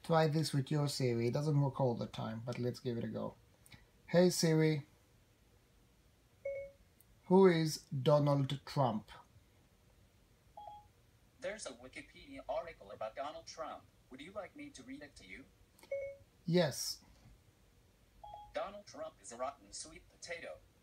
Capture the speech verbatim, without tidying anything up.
Try this with your Siri. It doesn't work all the time, but let's give it a go. Hey Siri, who is Donald Trump? There's a Wikipedia article about Donald Trump. Would you like me to read it to you? Yes. Donald Trump is a rotten sweet potato.